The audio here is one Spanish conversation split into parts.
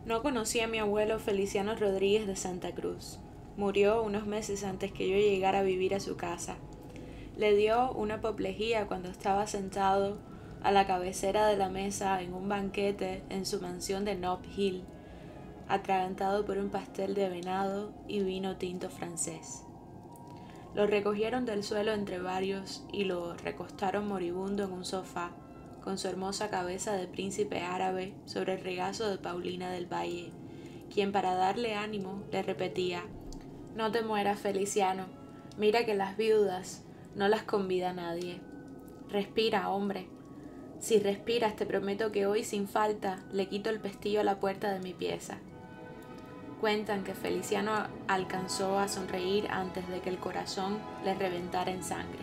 No conocí a mi abuelo Feliciano Rodríguez de Santa Cruz. Murió unos meses antes que yo llegara a vivir a su casa. Le dio una apoplejía cuando estaba sentado a la cabecera de la mesa en un banquete en su mansión de Nob Hill, atragantado por un pastel de venado y vino tinto francés. Lo recogieron del suelo entre varios y lo recostaron moribundo en un sofá, con su hermosa cabeza de príncipe árabe sobre el regazo de Paulina del Valle, quien para darle ánimo le repetía: «No te mueras, Feliciano, mira que las viudas no las convida nadie. Respira, hombre. Si respiras, te prometo que hoy sin falta le quito el pestillo a la puerta de mi pieza». Cuentan que Feliciano alcanzó a sonreír antes de que el corazón le reventara en sangre.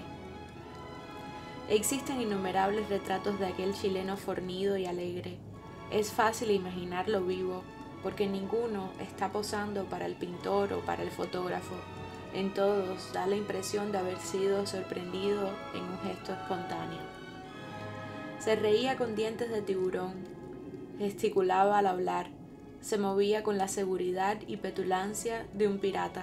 Existen innumerables retratos de aquel chileno fornido y alegre. Es fácil imaginarlo vivo, porque ninguno está posando para el pintor o para el fotógrafo. En todos da la impresión de haber sido sorprendido en un gesto espontáneo. Se reía con dientes de tiburón, gesticulaba al hablar, se movía con la seguridad y petulancia de un pirata.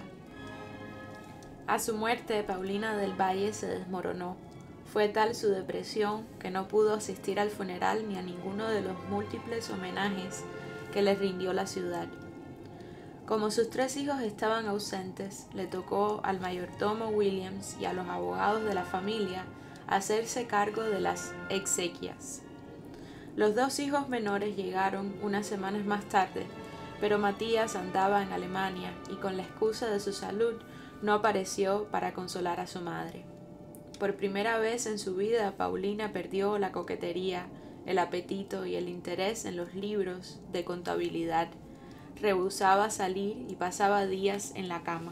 A su muerte, Paulina del Valle se desmoronó. Fue tal su depresión que no pudo asistir al funeral ni a ninguno de los múltiples homenajes que le rindió la ciudad. Como sus 3 hijos estaban ausentes, le tocó al mayordomo Williams y a los abogados de la familia hacerse cargo de las exequias. Los 2 hijos menores llegaron unas semanas más tarde, pero Matías andaba en Alemania y con la excusa de su salud no apareció para consolar a su madre. Por primera vez en su vida, Paulina perdió la coquetería, el apetito y el interés en los libros de contabilidad. Rehusaba salir y pasaba días en la cama.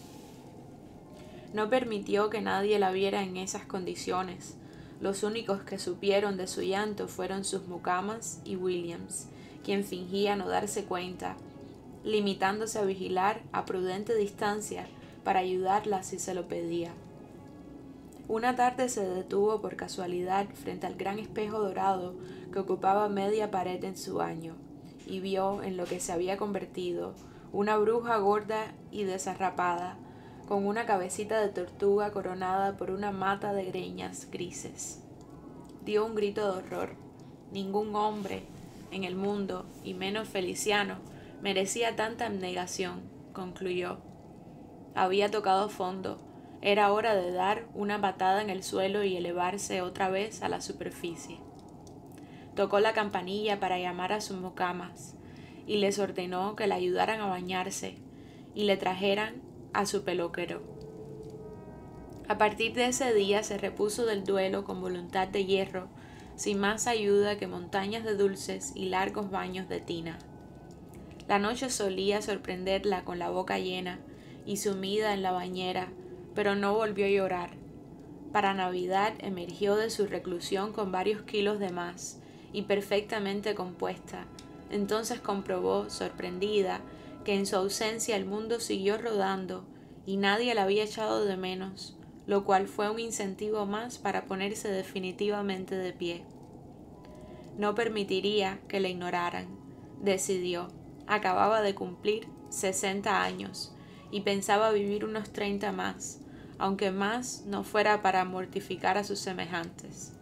No permitió que nadie la viera en esas condiciones. Los únicos que supieron de su llanto fueron sus mucamas y Williams, quien fingía no darse cuenta, limitándose a vigilar a prudente distancia para ayudarla si se lo pedía. Una tarde se detuvo por casualidad frente al gran espejo dorado que ocupaba media pared en su baño, y vio en lo que se había convertido una bruja gorda y desarrapada, con una cabecita de tortuga coronada por una mata de greñas grises. Dio un grito de horror. Ningún hombre en el mundo, y menos Feliciano, merecía tanta abnegación, concluyó. Había tocado fondo. Era hora de dar una patada en el suelo y elevarse otra vez a la superficie. Tocó la campanilla para llamar a sus mucamas y les ordenó que la ayudaran a bañarse y le trajeran a su peluquero. A partir de ese día se repuso del duelo con voluntad de hierro, sin más ayuda que montañas de dulces y largos baños de tina. La noche solía sorprenderla con la boca llena y sumida en la bañera, pero no volvió a llorar. Para Navidad emergió de su reclusión con varios kilos de más y perfectamente compuesta. Entonces comprobó, sorprendida, que en su ausencia el mundo siguió rodando y nadie la había echado de menos, lo cual fue un incentivo más para ponerse definitivamente de pie. No permitiría que la ignoraran, decidió. Acababa de cumplir 60 años y pensaba vivir unos 30 más, aunque más no fuera para mortificar a sus semejantes.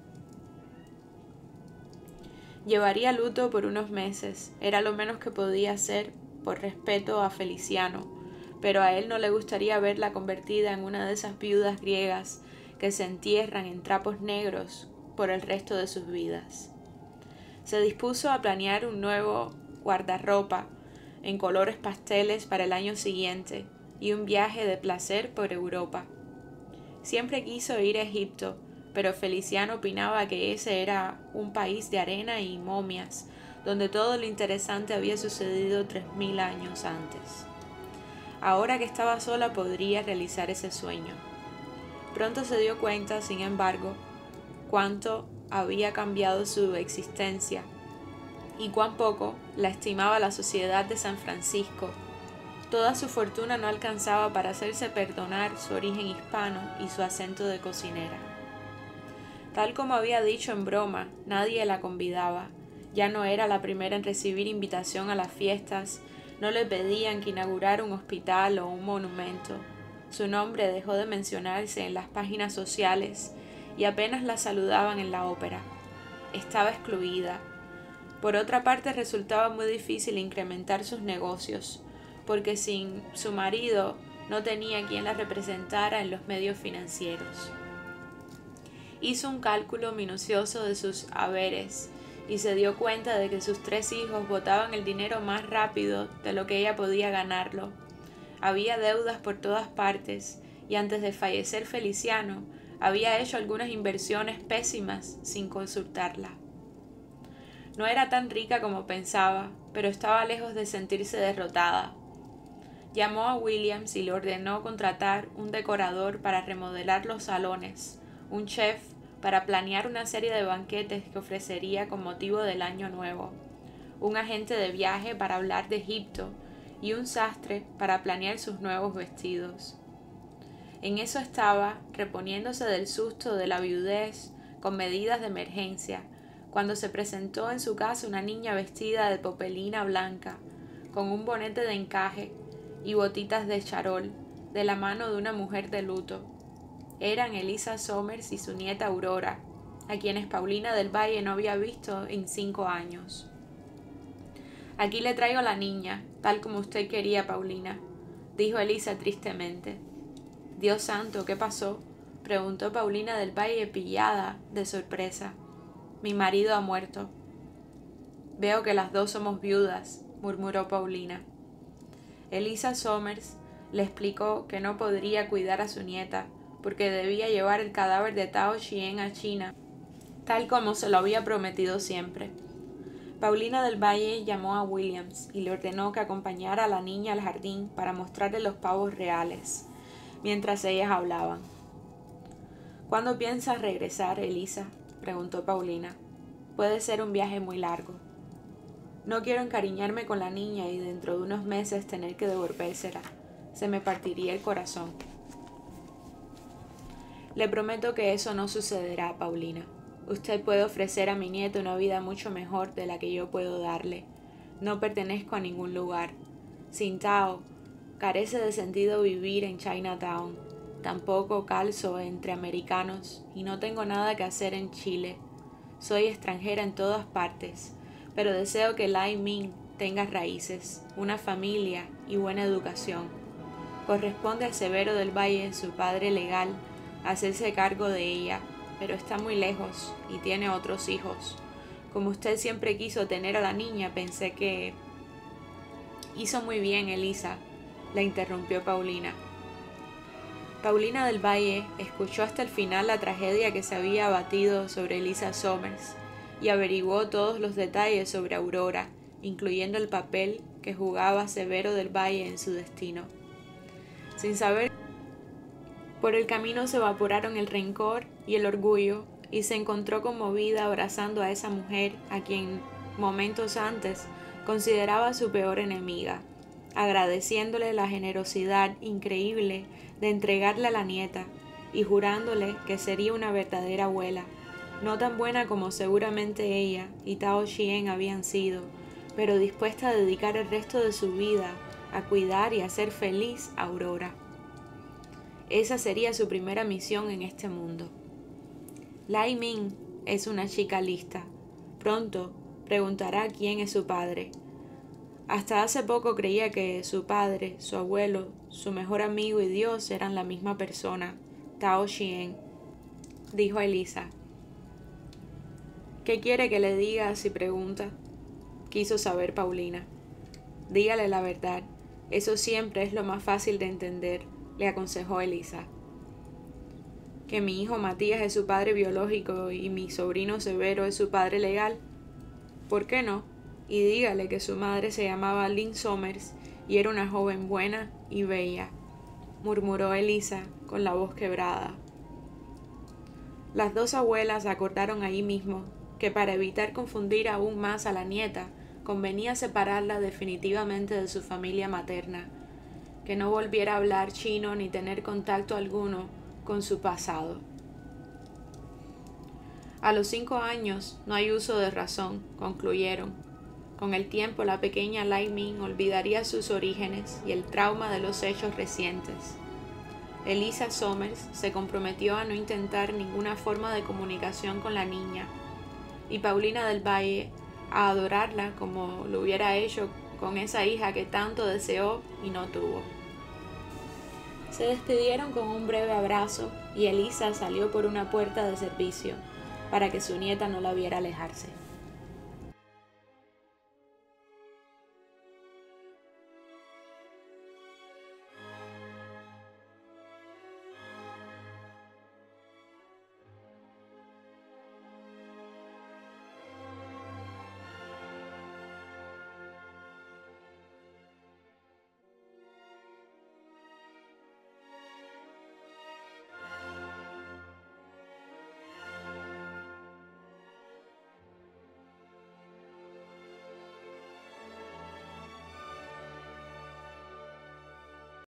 Llevaría luto por unos meses, era lo menos que podía hacer por respeto a Feliciano, pero a él no le gustaría verla convertida en una de esas viudas griegas que se entierran en trapos negros por el resto de sus vidas. Se dispuso a planear un nuevo guardarropa en colores pasteles para el año siguiente y un viaje de placer por Europa. Siempre quiso ir a Egipto, pero Feliciano opinaba que ese era un país de arena y momias, donde todo lo interesante había sucedido 3000 años antes. Ahora que estaba sola podría realizar ese sueño. Pronto se dio cuenta, sin embargo, cuánto había cambiado su existencia y cuán poco la estimaba la sociedad de San Francisco. Toda su fortuna no alcanzaba para hacerse perdonar su origen hispano y su acento de cocinera. Tal como había dicho en broma, nadie la convidaba, Ya no era la primera en recibir invitación a las fiestas, no le pedían que inaugurara un hospital o un monumento. Su nombre dejó de mencionarse en las páginas sociales y apenas la saludaban en la ópera. Estaba excluida. Por otra parte, resultaba muy difícil incrementar sus negocios, porque sin su marido no tenía quien la representara en los medios financieros. Hizo un cálculo minucioso de sus haberes y se dio cuenta de que sus 3 hijos botaban el dinero más rápido de lo que ella podía ganarlo. Había deudas por todas partes y antes de fallecer Feliciano había hecho algunas inversiones pésimas sin consultarla. No era tan rica como pensaba, pero estaba lejos de sentirse derrotada. Llamó a Williams y le ordenó contratar un decorador para remodelar los salones, un chef para planear una serie de banquetes que ofrecería con motivo del Año Nuevo, un agente de viaje para hablar de Egipto y un sastre para planear sus nuevos vestidos. En eso estaba, reponiéndose del susto de la viudez con medidas de emergencia, cuando se presentó en su casa una niña vestida de popelina blanca, con un bonete de encaje y botitas de charol, de la mano de una mujer de luto. Eran Elisa Somers y su nieta Aurora, a quienes Paulina del Valle no había visto en 5 años. Aquí le traigo a la niña, tal como usted quería, Paulina, dijo Elisa tristemente. Dios santo, ¿qué pasó? Preguntó Paulina del Valle pillada de sorpresa. Mi marido ha muerto. Veo que las 2 somos viudas, murmuró Paulina. Elisa Somers le explicó que no podría cuidar a su nieta porque debía llevar el cadáver de Tao Chien a China, tal como se lo había prometido siempre. Paulina del Valle llamó a Williams y le ordenó que acompañara a la niña al jardín para mostrarle los pavos reales, mientras ellas hablaban. ¿Cuándo piensas regresar, Elisa? Preguntó Paulina. Puede ser un viaje muy largo. No quiero encariñarme con la niña y dentro de unos meses tener que devolvérsela. Se me partiría el corazón. Le prometo que eso no sucederá, Paulina. Usted puede ofrecer a mi nieto una vida mucho mejor de la que yo puedo darle. No pertenezco a ningún lugar. Sin Tao, carece de sentido vivir en Chinatown. Tampoco calzo entre americanos y no tengo nada que hacer en Chile. Soy extranjera en todas partes, pero deseo que Lai Ming tenga raíces, una familia y buena educación. Corresponde a Severo del Valle, su padre legal, hacerse cargo de ella, pero está muy lejos y tiene otros hijos. Como usted siempre quiso tener a la niña, pensé que... Hizo muy bien, Elisa, la interrumpió Paulina. Paulina del Valle escuchó hasta el final la tragedia que se había abatido sobre Elisa Somers y averiguó todos los detalles sobre Aurora, incluyendo el papel que jugaba Severo del Valle en su destino. Sin saber, por el camino se evaporaron el rencor y el orgullo y se encontró conmovida abrazando a esa mujer a quien momentos antes consideraba su peor enemiga, agradeciéndole la generosidad increíble de entregarle a la nieta y jurándole que sería una verdadera abuela, no tan buena como seguramente ella y Tao Chien habían sido, pero dispuesta a dedicar el resto de su vida a cuidar y hacer feliz a Aurora. Esa sería su primera misión en este mundo. Lai Ming es una chica lista. Pronto preguntará quién es su padre. Hasta hace poco creía que su padre, su abuelo, su mejor amigo y Dios eran la misma persona, Tao Chien, dijo Elisa. ¿Qué quiere que le diga si pregunta? Quiso saber Paulina. Dígale la verdad, eso siempre es lo más fácil de entender, le aconsejó Elisa. ¿Que mi hijo Matías es su padre biológico y mi sobrino Severo es su padre legal? ¿Por qué no? Y dígale que su madre se llamaba Lynn Somers y era una joven buena y bella, murmuró Elisa con la voz quebrada. Las 2 abuelas acordaron allí mismo que para evitar confundir aún más a la nieta, convenía separarla definitivamente de su familia materna, que no volviera a hablar chino ni tener contacto alguno con su pasado. A los 5 años no hay uso de razón, concluyeron. Con el tiempo la pequeña Lai Ming olvidaría sus orígenes y el trauma de los hechos recientes. Elisa Somers se comprometió a no intentar ninguna forma de comunicación con la niña, y Paulina del Valle a adorarla como lo hubiera hecho con esa hija que tanto deseó y no tuvo. Se despidieron con un breve abrazo y Elisa salió por una puerta de servicio para que su nieta no la viera alejarse.